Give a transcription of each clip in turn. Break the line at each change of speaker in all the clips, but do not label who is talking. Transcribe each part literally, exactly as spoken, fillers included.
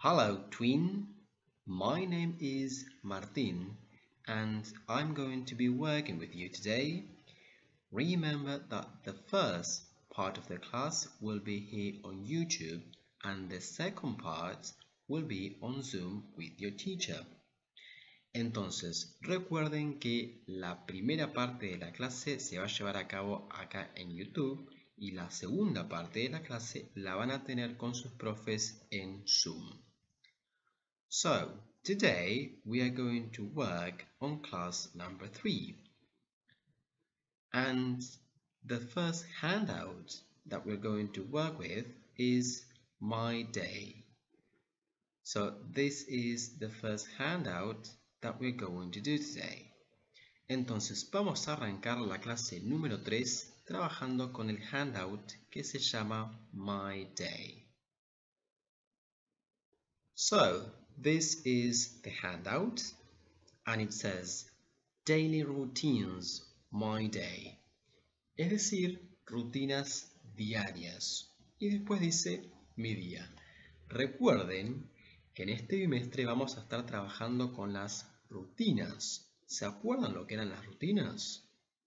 Hello, tween. My name is Martin, and I'm going to be working with you today. Remember that the first part of the class will be here on YouTube, and the second part will be on Zoom with your teacher. Entonces, recuerden que la primera parte de la clase se va a llevar a cabo acá en YouTube y la segunda parte de la clase la van a tener con sus profes en Zoom. So, today we are going to work on class number three. And the first handout that we're going to work with is My Day. So this is the first handout that we're going to do today. Entonces vamos a arrancar la clase número tres trabajando con el handout que se llama My Day. So this is the handout and it says Daily Routines, My Day. Es decir, rutinas diarias. Y después dice mi día. Recuerden que en este bimestre vamos a estar trabajando con las rutinas. ¿Se acuerdan lo que eran las rutinas?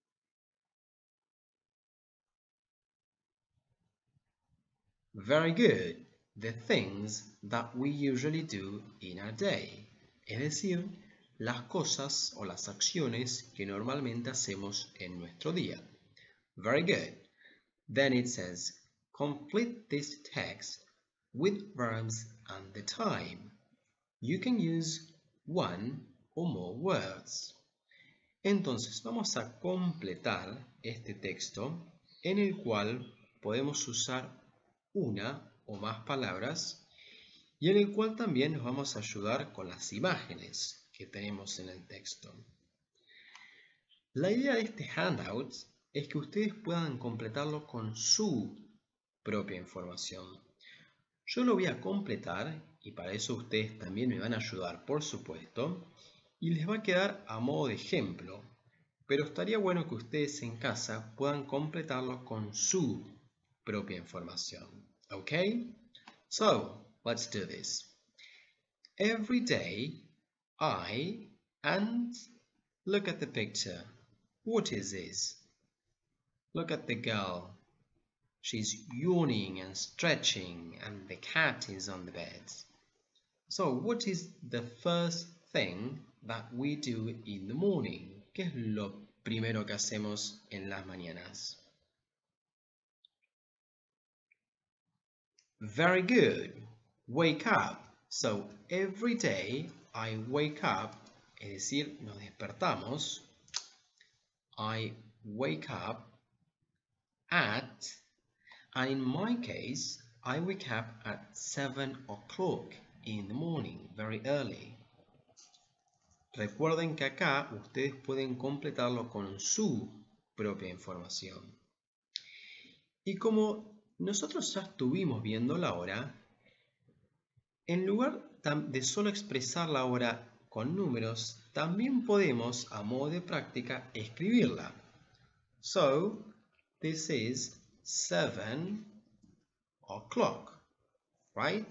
Very good. The things that we usually do in a day. Es decir, las cosas o las acciones que normalmente hacemos en nuestro día. Very good. Then it says, complete this text with verbs and the time. You can use one or more words. Entonces vamos a completar este texto en el cual podemos usar una o más palabras y en el cual también nos vamos a ayudar con las imágenes que tenemos en el texto. La idea de este handout es que ustedes puedan completarlo con su propia información. Yo lo voy a completar y para eso ustedes también me van a ayudar, por supuesto, y les va a quedar a modo de ejemplo, pero estaría bueno que ustedes en casa puedan completarlo con su propia información. Okay? So, let's do this. Every day, I, and look at the picture. What is this? Look at the girl. She's yawning and stretching, and the cat is on the bed. So, what is the first thing that we do in the morning? ¿Qué es lo primero que hacemos en las mañanas? Very good. Wake up. So, every day I wake up, es decir, nos despertamos. I wake up at, and in my case, I wake up at seven o'clock in the morning, very early. Recuerden que acá ustedes pueden completarlo con su propia información. Y como nosotros ya estuvimos viendo la hora, en lugar de solo expresar la hora con números, también podemos, a modo de práctica, escribirla. So, this is seven o'clock, right?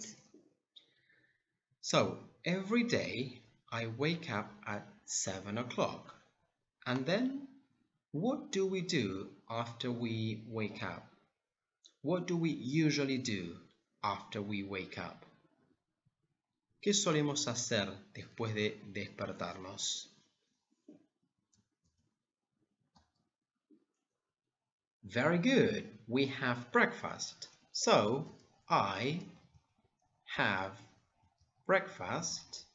So, every day I wake up at seven o'clock. And then, what do we do after we wake up? What do we usually do after we wake up? ¿Qué solemos hacer después de despertarnos? Very good. We have breakfast. So, I have breakfast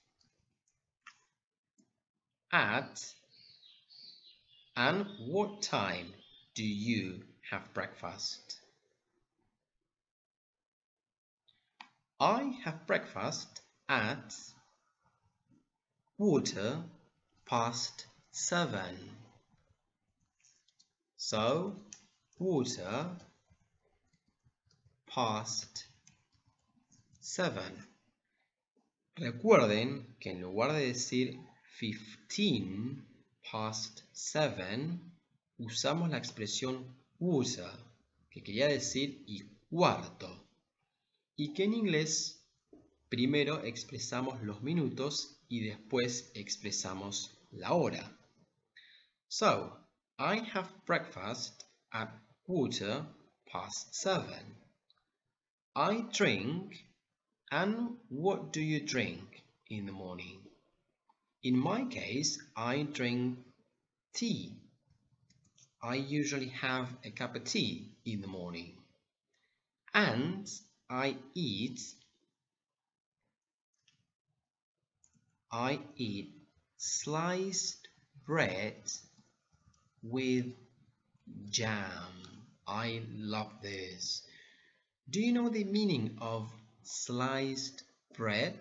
at, and what time do you have breakfast? I have breakfast at quarter past seven. So, quarter past seven. Recuerden que en lugar de decir fifteen past seven, usamos la expresión quarter, que quería decir y cuarto, y que en inglés primero expresamos los minutos y después expresamos la hora. So, I have breakfast at quarter past seven. I drink, and what do you drink in the morning? In my case, I drink tea. I usually have a cup of tea in the morning. And I eat I eat sliced bread with jam. I love this. Do you know the meaning of sliced bread?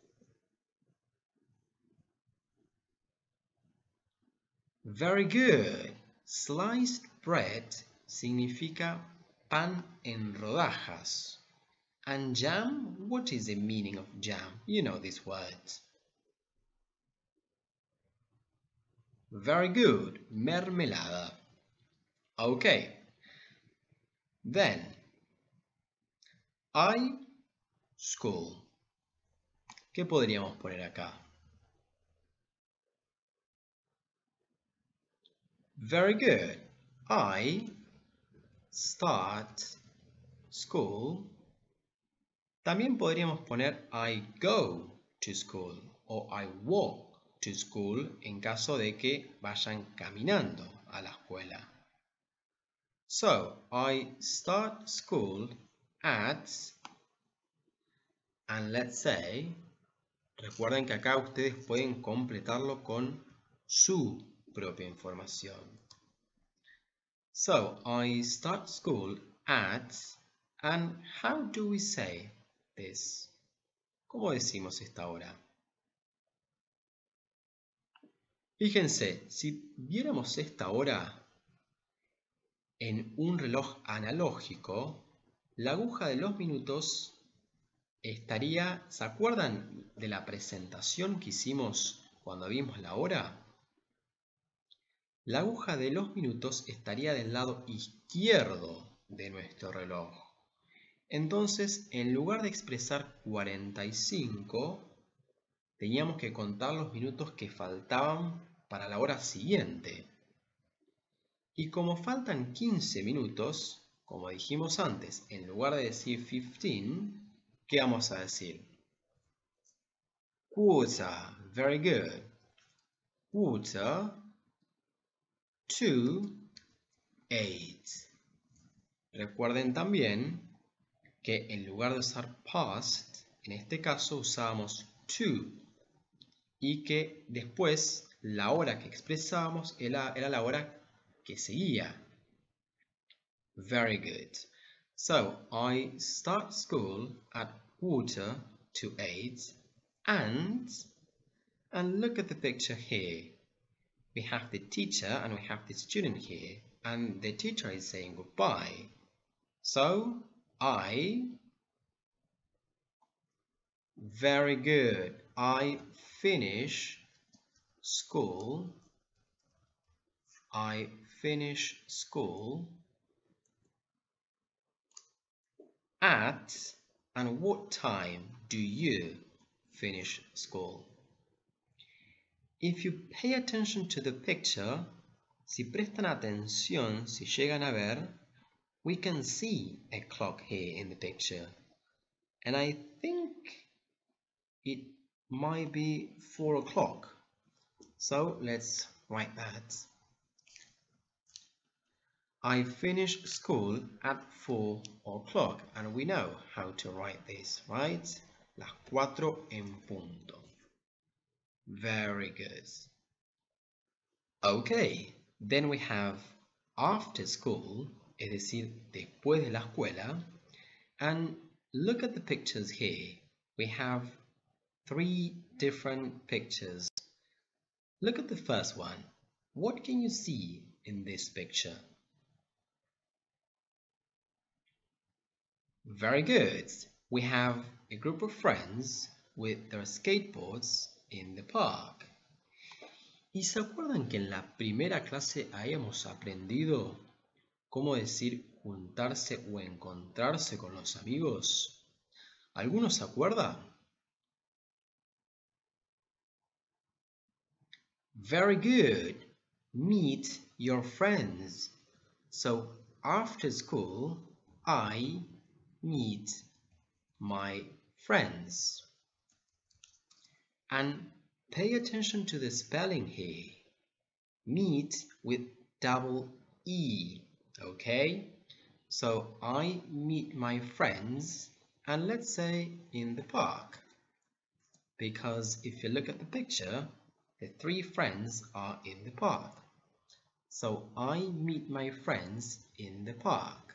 Very good. Sliced bread significa pan en rodajas. And jam, what is the meaning of jam? You know this word. Very good. Mermelada. Okay. Then, I school. ¿Qué podríamos poner acá? Very good. I start school. También podríamos poner I go to school o I walk to school en caso de que vayan caminando a la escuela. So, I start school at, and let's say, recuerden que acá ustedes pueden completarlo con su propia información. So, I start school at, and how do we say this? ¿Cómo decimos esta hora? Fíjense, si viéramos esta hora en un reloj analógico, la aguja de los minutos estaría, ¿se acuerdan de la presentación que hicimos cuando vimos la hora? La aguja de los minutos estaría del lado izquierdo de nuestro reloj. Entonces, en lugar de expresar cuarenta y cinco, teníamos que contar los minutos que faltaban para la hora siguiente. Y como faltan quince minutos, como dijimos antes, en lugar de decir quince, ¿qué vamos a decir? Quarter, very good. Quarter to eight. Recuerden también que en lugar de usar past, en este caso usábamos to, y que después la hora que expresábamos era, era la hora que seguía. Very good. So, I start school at quarter to eight, and, and look at the picture here. We have the teacher and we have the student here, and the teacher is saying goodbye. So, I, very good, I finish school, I finish school at, and what time do you finish school? If you pay attention to the picture, si prestan atención, si llegan a ver, we can see a clock here in the picture. And I think it might be four o'clock. So let's write that. I finish school at four o'clock, and we know how to write this, right? Las cuatro en punto. Very good. Okay, then we have after school, es decir, después de la escuela, and look at the pictures here. We have three different pictures. Look at the first one. What can you see in this picture? Very good. We have a group of friends with their skateboards in the park. ¿Y se acuerdan que en la primera clase habíamos aprendido cómo decir juntarse o encontrarse con los amigos? ¿Alguno se acuerda? Very good. Meet your friends. So after school, I meet my friends. And pay attention to the spelling here. Meet with double E, okay? So I meet my friends, and let's say in the park. Because if you look at the picture, the three friends are in the park. So I meet my friends in the park.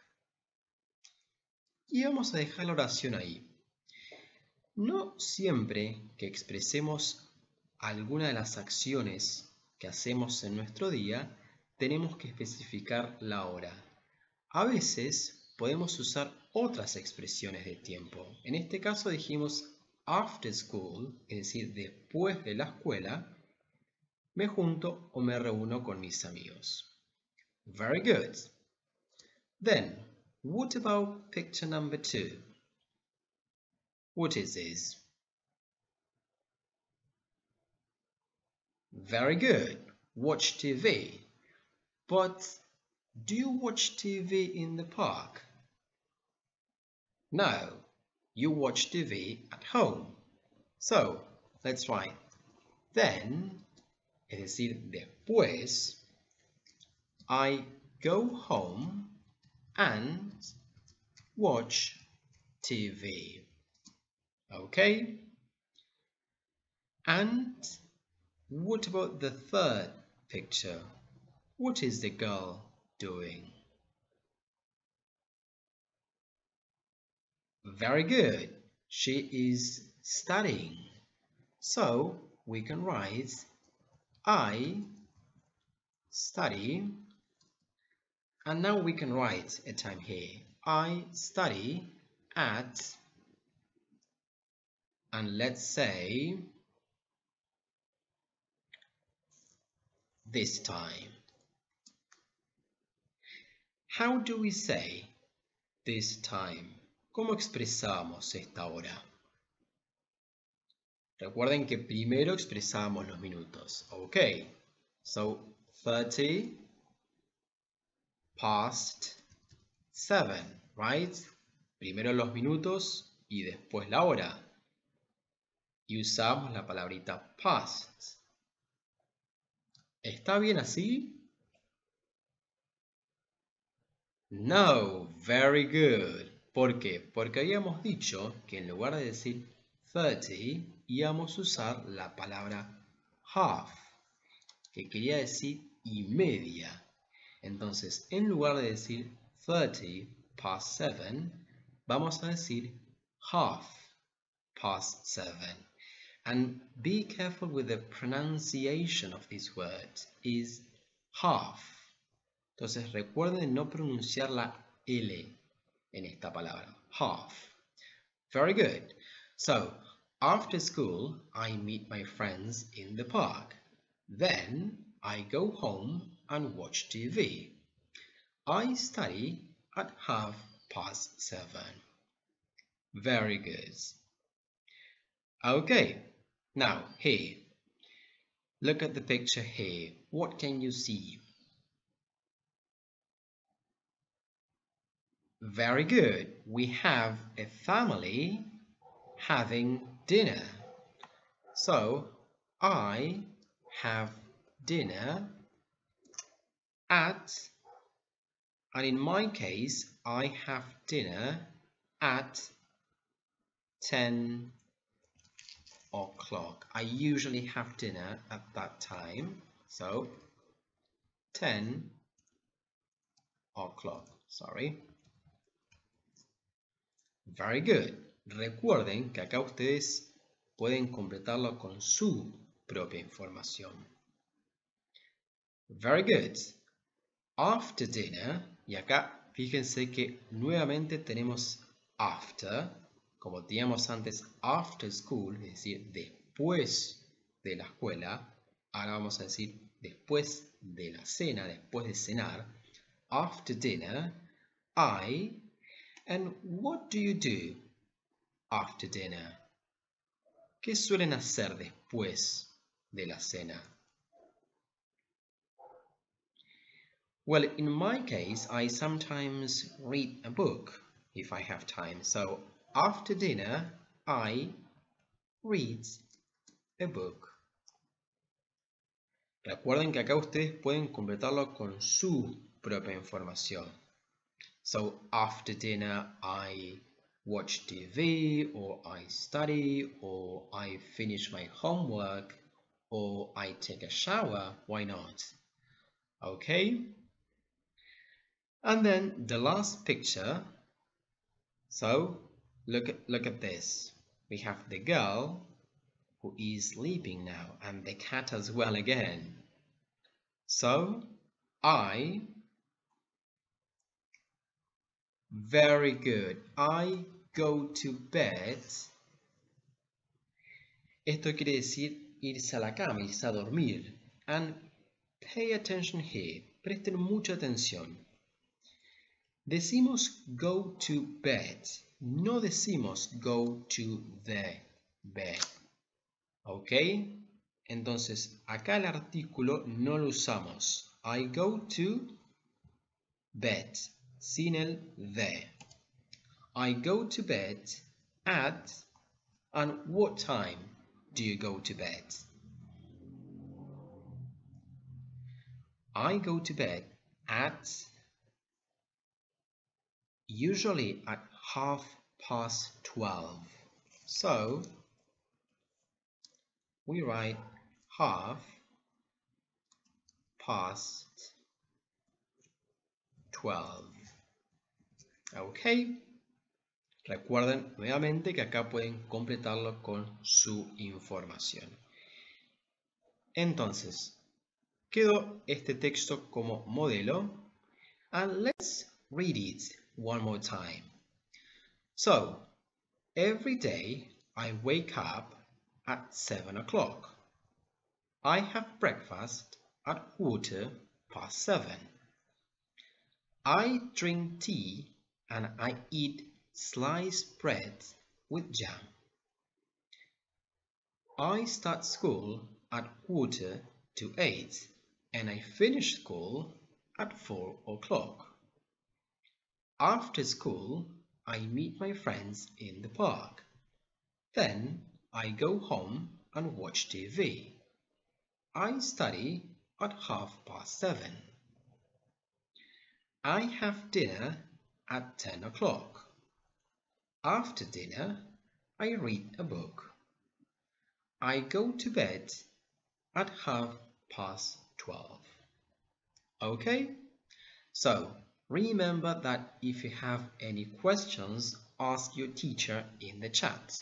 Y vamos a dejar la oración ahí. No siempre que expresemos alguna de las acciones que hacemos en nuestro día, tenemos que especificar la hora. A veces podemos usar otras expresiones de tiempo. En este caso dijimos after school, es decir, después de la escuela, me junto o me reúno con mis amigos. Very good. Then, what about picture number two? What is this? Very good. Watch T V. But do you watch T V in the park? No, you watch T V at home. So, let's write then, es decir, después, I go home and watch T V. Okay? And what about the third picture? What is the girl doing? Very good. She is studying. So we can write I study, and now we can write a time here. I study at, and let's say this time. How do we say this time? ¿Cómo expresamos esta hora? Recuerden que primero expresamos los minutos. Okay, so thirty past seven, right? Primero los minutos y después la hora. Y usamos la palabrita past. ¿Está bien así? No, very good. ¿Por qué? Porque habíamos dicho que en lugar de decir thirty, íbamos a usar la palabra half, que quería decir y media. Entonces, en lugar de decir thirty past seven, vamos a decir half past seven. And be careful with the pronunciation of this word, is half. Entonces, recuerden no pronunciar la L en esta palabra, half. Very good. So, after school, I meet my friends in the park. Then, I go home and watch T V. I study at half past seven. Very good. Okay, now here, look at the picture here. What can you see? Very good. We have a family having dinner. So, I have dinner at, and in my case, I have dinner at ten o'clock. I usually have dinner at that time. So, ten o'clock. Sorry. Very good. Recuerden que acá ustedes pueden completarlo con su propia información. Very good. After dinner, y acá fíjense que nuevamente tenemos after, como teníamos antes after school, es decir, después de la escuela. Ahora vamos a decir después de la cena, después de cenar. After dinner, I. And what do you do after dinner? ¿Qué suelen hacer después de la cena? Well, in my case, I sometimes read a book if I have time. So after dinner, I read a book. Recuerden que acá ustedes pueden completarlo con su propia información. So after dinner, I watch T V, or I study, or I finish my homework, or I take a shower. Why not? Okay? And then the last picture. So look at, look at this. We have the girl who is sleeping now, and the cat as well again. So I, very good, I go to bed. Esto quiere decir irse a la cama, irse a dormir. And pay attention here, presten mucha atención. Decimos go to bed, no decimos go to the bed. ¿Ok? Entonces, acá el artículo no lo usamos. I go to bed, sin el the. I go to bed at, and what time do you go to bed? I go to bed at, usually at half past twelve. So, we write half past twelve. Ok. Recuerden nuevamente que acá pueden completarlo con su información. Entonces, quedó este texto como modelo. And let's read it one more time. So, every day I wake up at seven o'clock. I have breakfast at quarter past seven. I drink tea and I eat sliced bread with jam. I start school at quarter to eight and I finish school at four o'clock. After school, I meet my friends in the park. Then I go home and watch T V. I study at half past seven. I have dinner at ten o'clock. After dinner, I read a book. I go to bed at half past twelve. Okay? So, remember that if you have any questions, ask your teacher in the chat.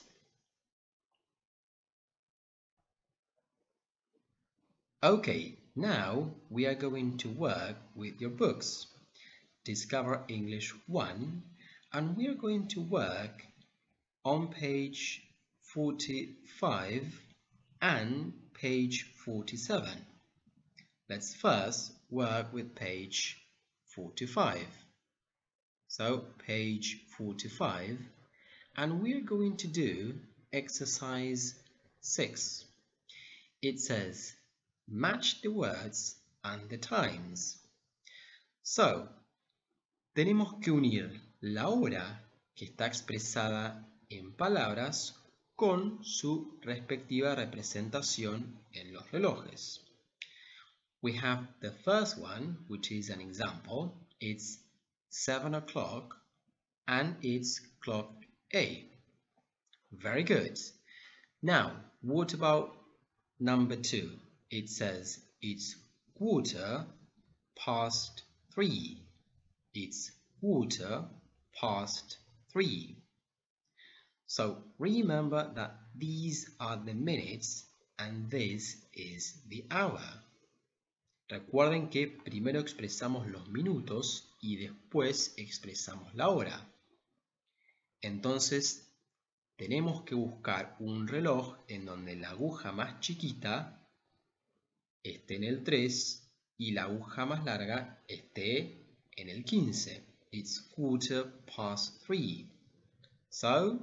Okay, now we are going to work with your books. Discover English one, and we are going to work on page forty-five and page forty-seven. Let's first work with page forty-five. So page forty-five, and we are going to do exercise six. It says match the words and the times. So, tenemos que unir la hora que está expresada en palabras con su respectiva representación en los relojes. We have the first one, which is an example. It's seven o'clock and it's clock A. Very good. Now, what about number two? It says it's quarter past three. It's quarter past three. So remember that these are the minutes and this is the hour. Recuerden que primero expresamos los minutos y después expresamos la hora. Entonces tenemos que buscar un reloj en donde la aguja más chiquita esté en el tres y la aguja más larga esté en el quince. It's quarter past three. So,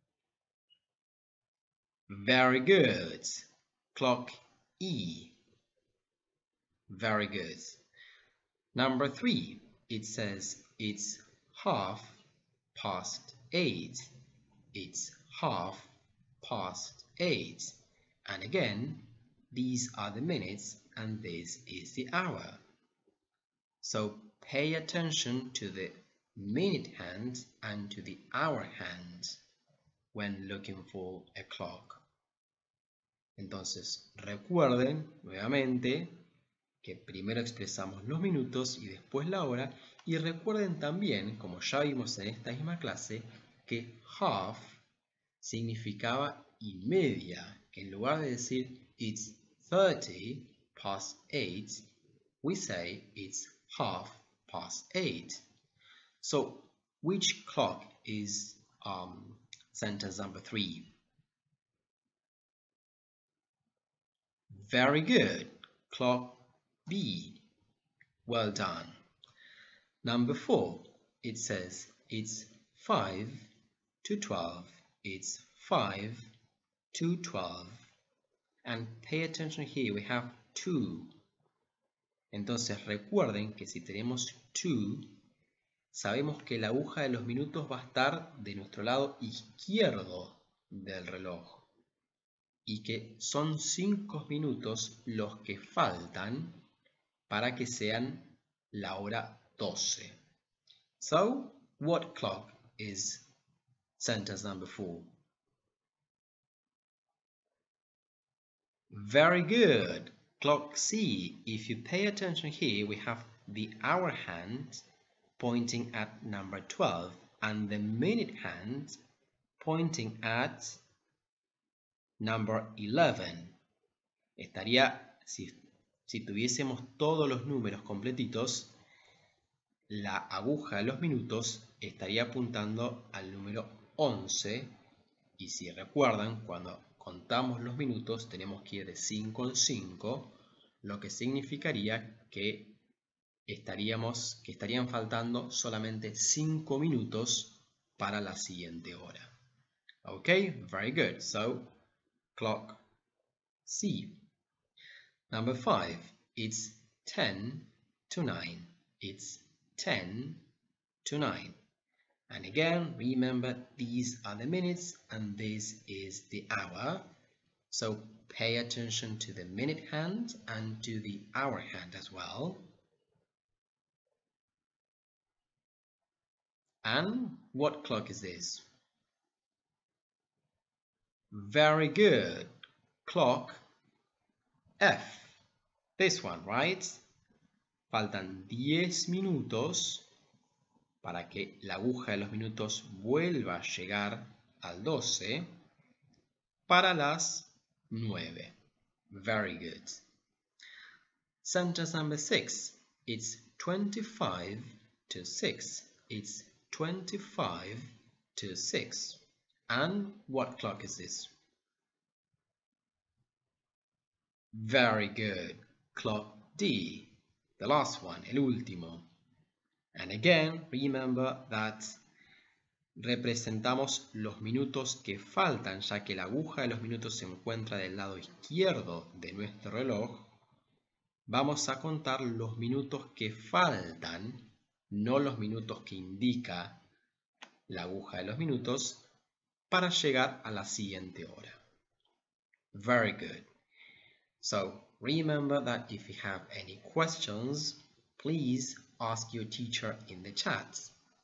very good. Clock E. Very good. Number three, it says it's half past eight. It's half past eight. And again, these are the minutes and this is the hour. So pay attention to the minute hand and to the hour hand when looking for a clock. Entonces, recuerden nuevamente que primero expresamos los minutos y después la hora, y recuerden también, como ya vimos en esta misma clase, que half significaba y media, que en lugar de decir it's thirty past eight, we say it's half past eight. So, which clock is um, sentence number three? Very good. Clock B. Well done. Number four, it says it's five to twelve. It's five to twelve. And pay attention here, we have two. Entonces recuerden que si tenemos two, sabemos que la aguja de los minutos va a estar de nuestro lado izquierdo del reloj. Y que son cinco minutos los que faltan para que sean la hora doce. So, what clock is sentence number four? Very good. Clock C. If you pay attention here, we have the hour hand pointing at number twelve and the minute hand pointing at number eleven. Estaría, si, si tuviésemos todos los números completitos, la aguja de los minutos estaría apuntando al número once. Y si recuerdan, cuando contamos los minutos tenemos que ir de cinco en cinco, lo que significaría que, estaríamos, que estarían faltando solamente cinco minutos para la siguiente hora. Okay, very good. So, clock C. Number five, it's ten to nine. It's ten to nine. And again, remember these are the minutes and this is the hour. So pay attention to the minute hand and to the hour hand as well. And what clock is this? Very good. Clock F. This one, right? Faltan diez minutos para que la aguja de los minutos vuelva a llegar al doce para las nueve. Very good. Sentence number six. It's twenty-five to six. It's twenty-five to six. And what clock is this? Very good. Clock D. The last one, el último. And again, remember that representamos los minutos que faltan, ya que la aguja de los minutos se encuentra del lado izquierdo de nuestro reloj. Vamos a contar los minutos que faltan, no los minutos que indica la aguja de los minutos, para llegar a la siguiente hora. Very good. So, remember that if you have any questions, please ask your teacher in the chat.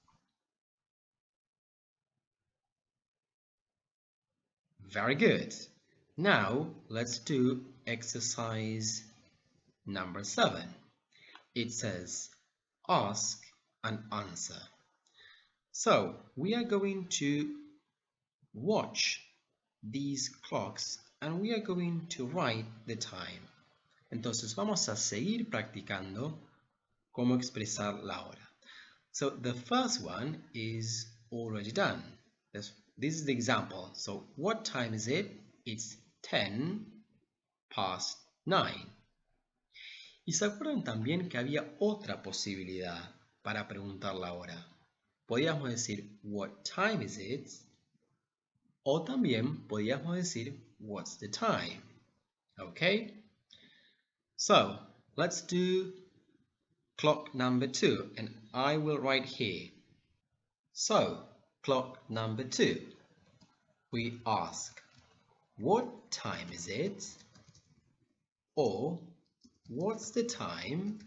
Very good. Now, let's do exercise number seven. It says, ask and answer. So, we are going to watch these clocks and we are going to write the time. Entonces vamos a seguir practicando cómo expresar la hora. So the first one is already done. This, this is the example. So what time is it? It's ten past nine. Y se acuerdan también que había otra posibilidad para preguntar la hora. Podíamos decir what time is it? O también podíamos decir what's the time? Okay? So, let's do clock number two, and I will write here. So, clock number two, we ask, what time is it? Or, what's the time?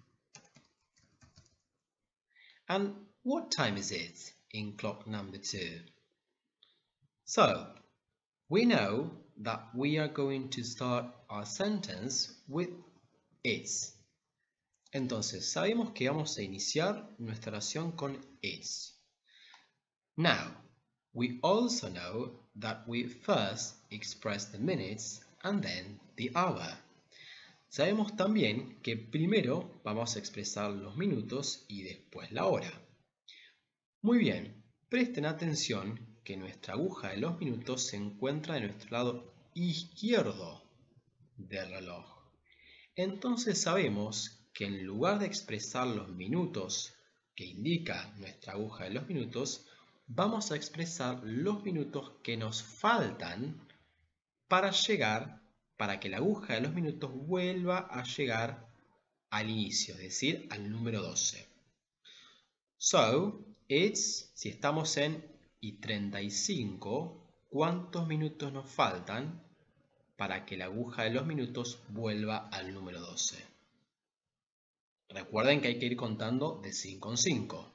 And what time is it in clock number two? So, we know that we are going to start our sentence with it's. Entonces, sabemos que vamos a iniciar nuestra oración con it's. Now, we also know that we first express the minutes and then the hour. Sabemos también que primero vamos a expresar los minutos y después la hora. Muy bien, presten atención que nuestra aguja de los minutos se encuentra de nuestro lado izquierdo del reloj. Entonces sabemos que en lugar de expresar los minutos que indica nuestra aguja de los minutos, vamos a expresar los minutos que nos faltan para llegar, para que la aguja de los minutos vuelva a llegar al inicio, es decir, al número doce. So, it's, si estamos en y treinta y cinco, ¿cuántos minutos nos faltan para que la aguja de los minutos vuelva al número doce? Recuerden que hay que ir contando de cinco en cinco.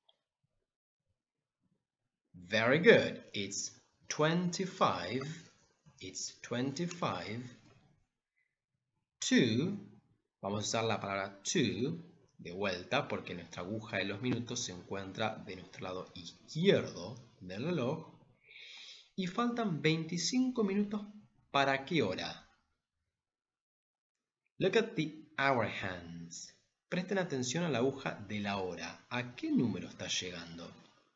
Very good. It's twenty-five. It's twenty-five. Two. Vamos a usar la palabra to de vuelta porque nuestra aguja de los minutos se encuentra de nuestro lado izquierdo del reloj. Y faltan veinticinco minutos. ¿Para qué hora? Look at the hour hands. Presten atención a la aguja de la hora. ¿A qué número está llegando?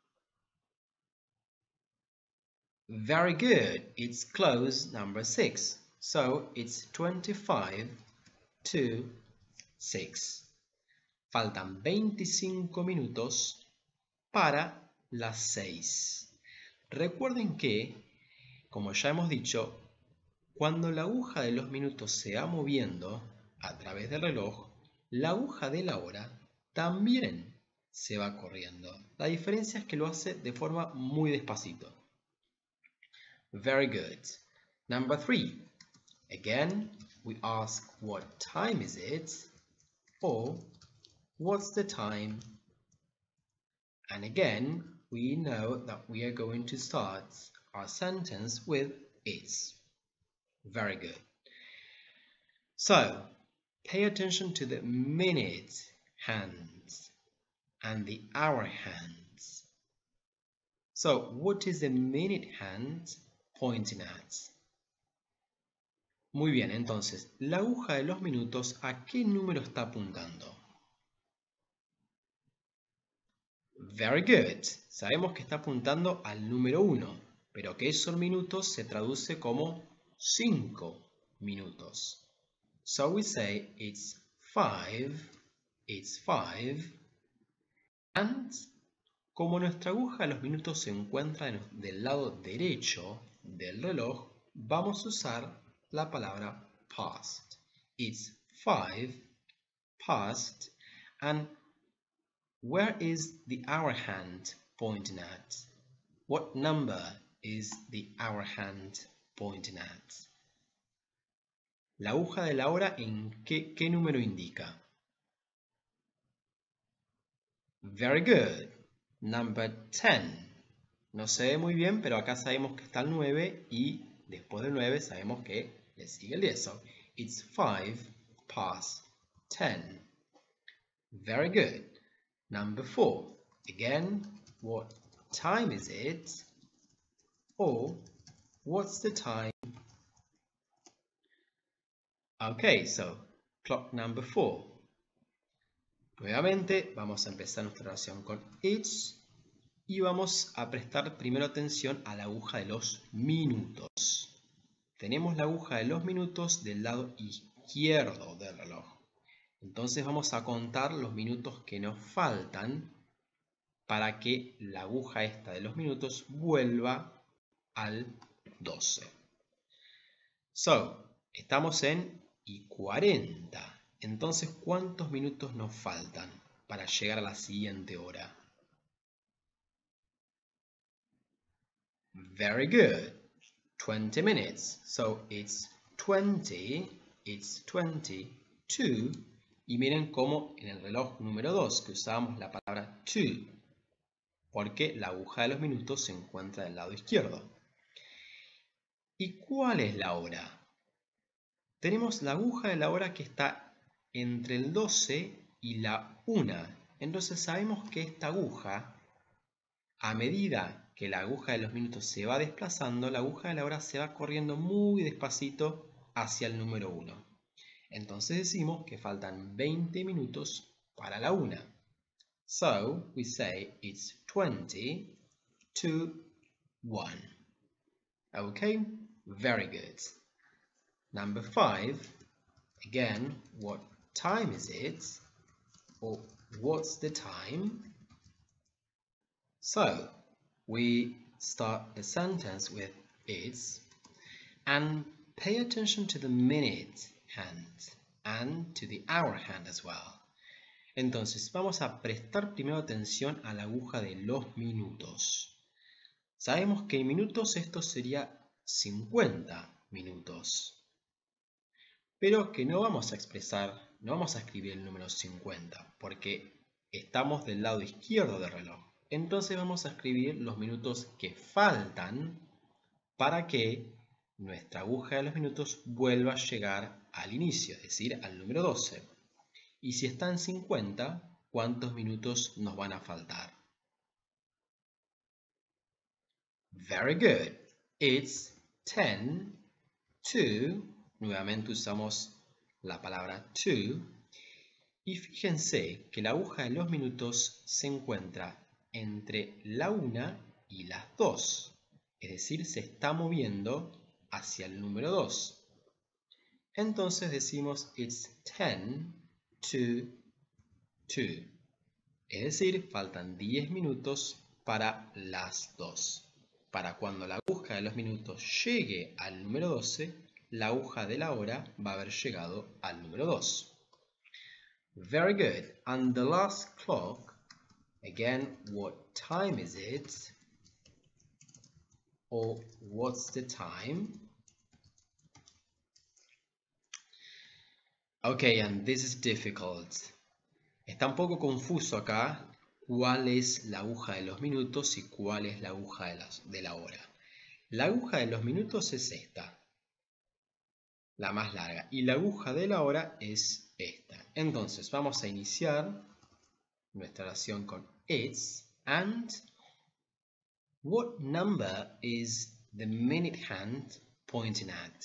Very good. It's close number six. So it's twenty-five to six. Faltan veinticinco minutos para las seis. Recuerden que, como ya hemos dicho, cuando la aguja de los minutos se va moviendo a través del reloj, la aguja de la hora también se va corriendo. La diferencia es que lo hace de forma muy despacito. Very good. Number three. Again, we ask what time is it? Or what's the time? And again, we know that we are going to start our sentence with it's. Very good. So, pay attention to the minute hands and the hour hands. So, what is the minute hand pointing at? Muy bien, entonces, la aguja de los minutos, ¿a qué número está apuntando? Very good. Sabemos que está apuntando al número uno, pero que esos minutos se traduce como cinco minutos. So we say it's five, it's five, and como nuestra aguja de los minutos se encuentra del lado derecho del reloj, vamos a usar la palabra past. It's five past, and where is the hour hand pointing at? What number is the hour hand pointing at? La aguja de la hora, ¿en qué, qué número indica? Very good. Number ten. No se ve muy bien, pero acá sabemos que está el nueve y después del nueve sabemos que le sigue el diez. So, it's five past ten. Very good. Number four. Again, what time is it? Or, what's the time? Okay, so, clock number four. Nuevamente, vamos a empezar nuestra oración con it's y vamos a prestar primero atención a la aguja de los minutos. Tenemos la aguja de los minutos del lado izquierdo del reloj. Entonces vamos a contar los minutos que nos faltan para que la aguja esta de los minutos vuelva al doce. So, estamos en y cuarenta. Entonces, ¿cuántos minutos nos faltan para llegar a la siguiente hora? Very good. twenty minutes. So it's twenty, it's twenty-two. Y miren cómo en el reloj número dos que usábamos la palabra to, porque la aguja de los minutos se encuentra del lado izquierdo. ¿Y cuál es la hora? Tenemos la aguja de la hora que está entre el doce y la una. Entonces sabemos que esta aguja, a medida que la aguja de los minutos se va desplazando, la aguja de la hora se va corriendo muy despacito hacia el número uno. Entonces decimos que faltan veinte minutos para la una. So we say it's twenty to one. Okay, very good. Number five, again, what time is it? Or what's the time? So we start the sentence with it's and pay attention to the minute hand and to the hour hand as well. Entonces vamos a prestar primero atención a la aguja de los minutos. Sabemos que en minutos esto sería cincuenta minutos, pero que no vamos a expresar, no vamos a escribir el número cincuenta porque estamos del lado izquierdo del reloj. Entonces vamos a escribir los minutos que faltan para que nuestra aguja de los minutos vuelva a llegar al inicio, es decir, al número doce. Y si está en cincuenta, ¿cuántos minutos nos van a faltar? Very good. It's ten to. Nuevamente usamos la palabra to. Y fíjense que la aguja de los minutos se encuentra entre la una y las dos. Es decir, se está moviendo hacia el número dos. Entonces decimos it's ten to two. Es decir, faltan diez minutos para las dos. Para cuando la aguja de los minutos llegue al número doce, la aguja de la hora va a haber llegado al número dos. Very good. And the last clock, again, what time is it? Or what's the time? Okay, and this is difficult. Está un poco confuso acá cuál es la aguja de los minutos y cuál es la aguja de, las, de la hora. La aguja de los minutos es esta, la más larga, y la aguja de la hora es esta. Entonces vamos a iniciar nuestra oración con it's and what number is the minute hand pointing at?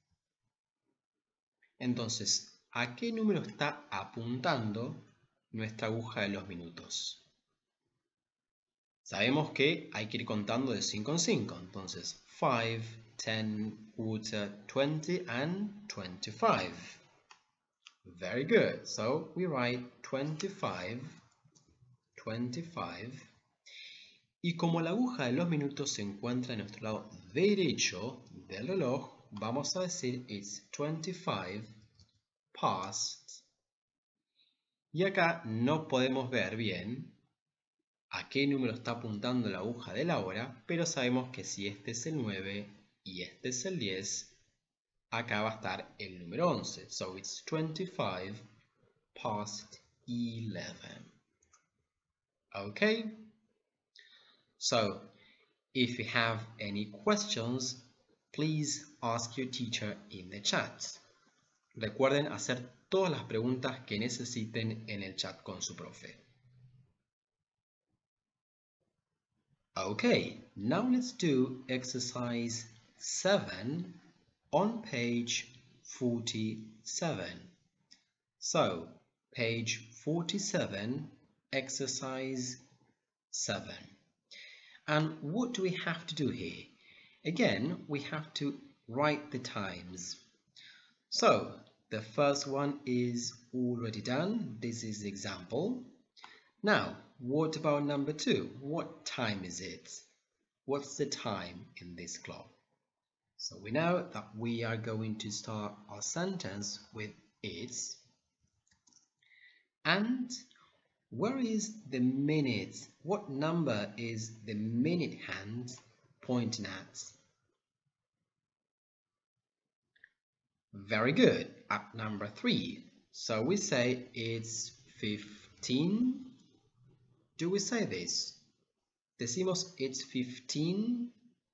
Entonces, ¿a qué número está apuntando nuestra aguja de los minutos? Sabemos que hay que ir contando de cinco en cinco. Entonces, five, ten, quarter, twenty, and twenty-five. Very good. So, we write twenty-five, twenty-five. Y como la aguja de los minutos se encuentra en nuestro lado derecho del reloj, vamos a decir it's twenty-five past. Y acá no podemos ver bien a qué número está apuntando la aguja de la hora, pero sabemos que si este es el nueve y este es el diez, acá va a estar el número once. So it's twenty-five past eleven. Okay? So, if you have any questions, please ask your teacher in the chat. Recuerden hacer todas las preguntas que necesiten en el chat con su profe. Okay, now let's do exercise seven on page forty-seven. So, page forty-seven, exercise seven. And what do we have to do here? Again, we have to write the times. So, the first one is already done. This is the example. Now, what about number two? What time is it? What's the time in this clock? So we know that we are going to start our sentence with it's, And where is the minute? What number is the minute hand pointing at? Very good, at number three. So we say it's fifteen. Do we say this? Decimos it's fifteen?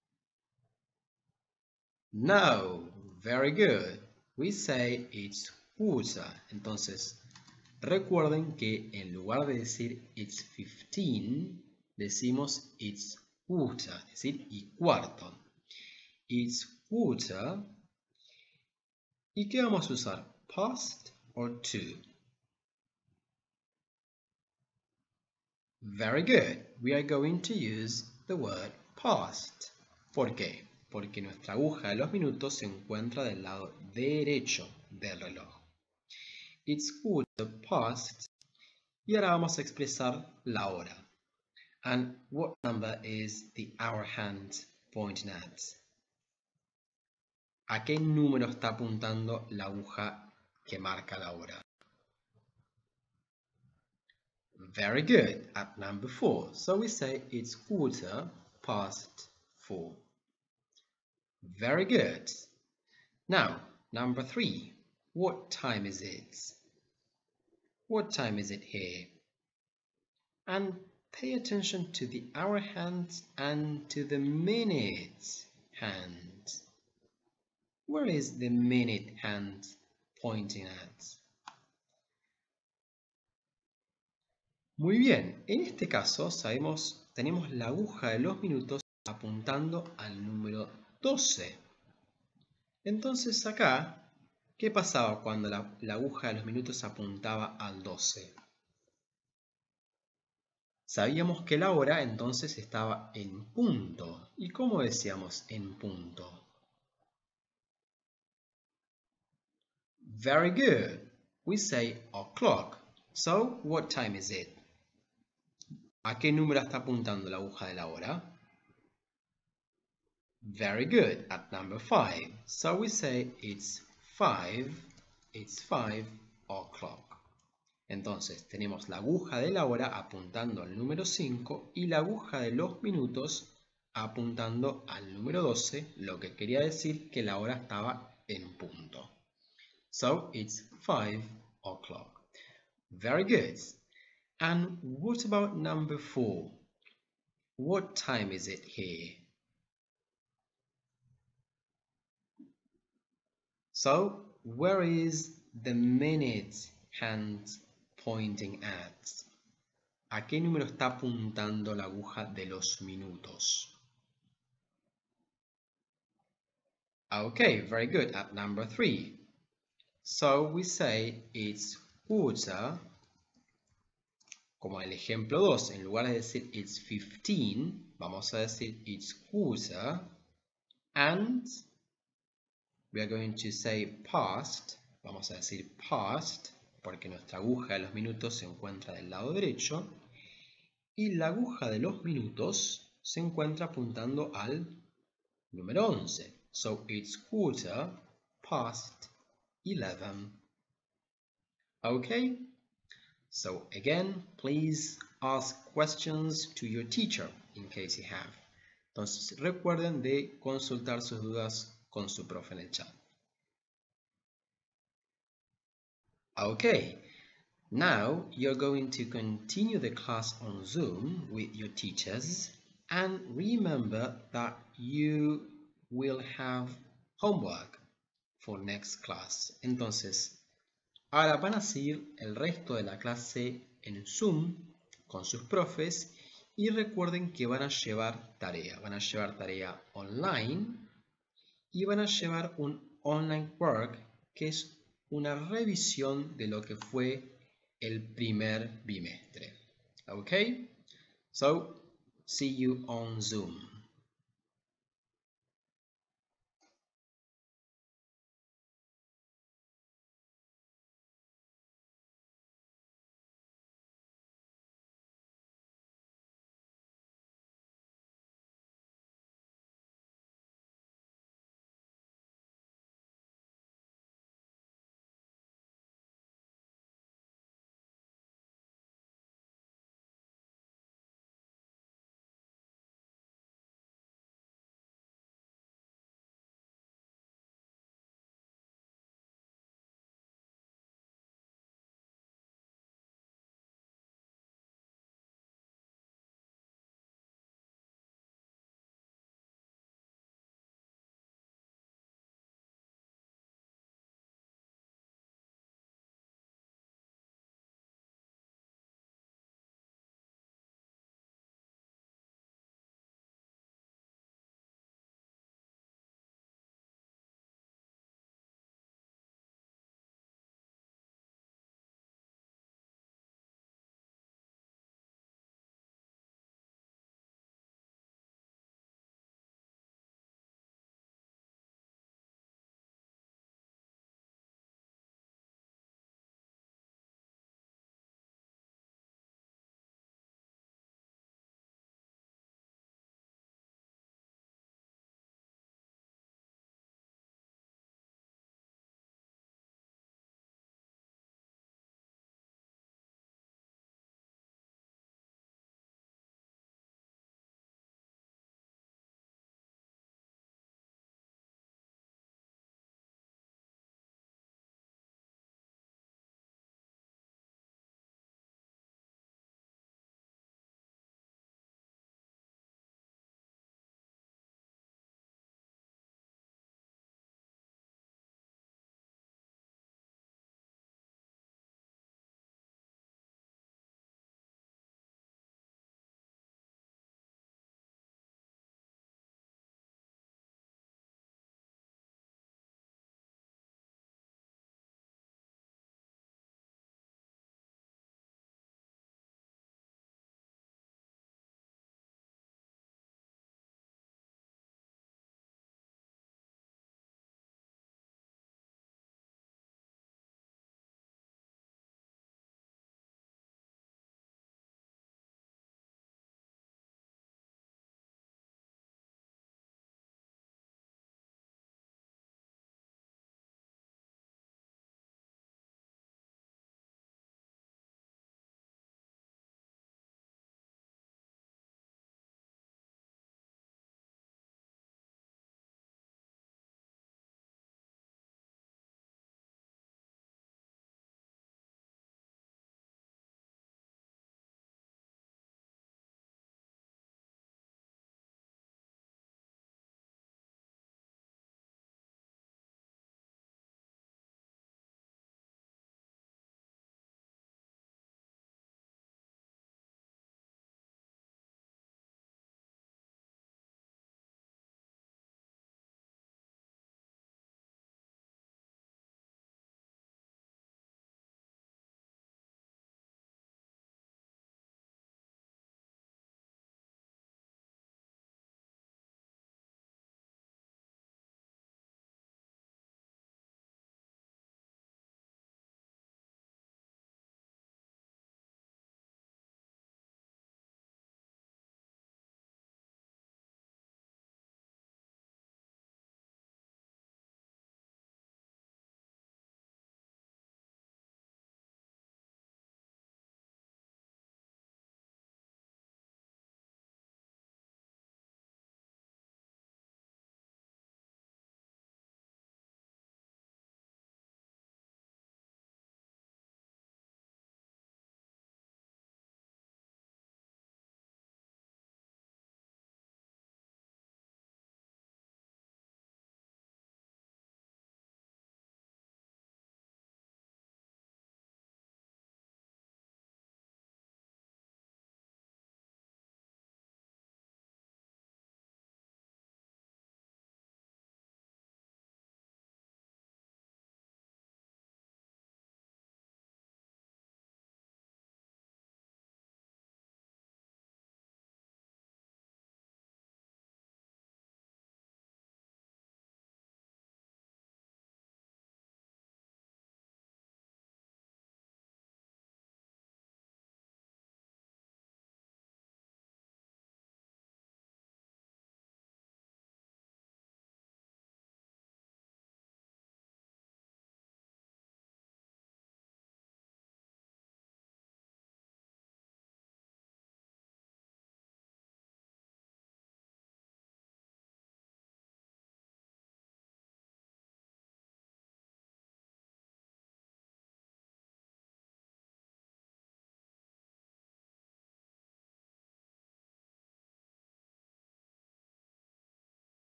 No, very good. We say it's quarter. Entonces, recuerden que en lugar de decir it's fifteen, decimos it's quarter, es decir, y cuarto. It's quarter. ¿Y qué vamos a usar? Past or to? Very good. We are going to use the word past. ¿Por qué? Porque nuestra aguja de los minutos se encuentra del lado derecho del reloj. It's quarter past. Y ahora vamos a expresar la hora. And what number is the hour hand pointing at? ¿A qué número está apuntando la aguja que marca la hora? Very good, at number four. So we say it's quarter past four. Very good. Now, number three. What time is it? What time is it here? And pay attention to the hour hand and to the minute hand. Where is the minute hand pointing at? Muy bien, en este caso sabemos, tenemos la aguja de los minutos apuntando al número doce. Entonces acá, ¿qué pasaba cuando la, la aguja de los minutos apuntaba al doce? Sabíamos que la hora entonces estaba en punto. ¿Y cómo decíamos en punto? Very good. We say o'clock. So, what time is it? ¿A qué número está apuntando la aguja de la hora? Very good. At number five. So we say it's five. It's five o'clock. Entonces tenemos la aguja de la hora apuntando al número cinco y la aguja de los minutos apuntando al número doce, lo que quería decir que la hora estaba en punto. So it's five o'clock. Very good. And what about number four? What time is it here? So, where is the minute hand pointing at? ¿A qué número está apuntando la aguja de los minutos? Okay, very good. At number three. So we say it's quarter. Como en el ejemplo dos, en lugar de decir it's fifteen, vamos a decir it's quarter. And we are going to say past. Vamos a decir past, porque nuestra aguja de los minutos se encuentra del lado derecho. Y la aguja de los minutos se encuentra apuntando al número once. So it's quarter past eleven. Okay? So again, please ask questions to your teacher in case you have. Entonces recuerden de consultar sus dudas con su profe en el chat. Okay, now you're going to continue the class on Zoom with your teachers, and remember that you will have homework for next class. Entonces, ahora van a seguir el resto de la clase en Zoom con sus profes y recuerden que van a llevar tarea. Van a llevar tarea online y van a llevar un online work que es una revisión de lo que fue el primer bimestre. Okay? So, see you on Zoom.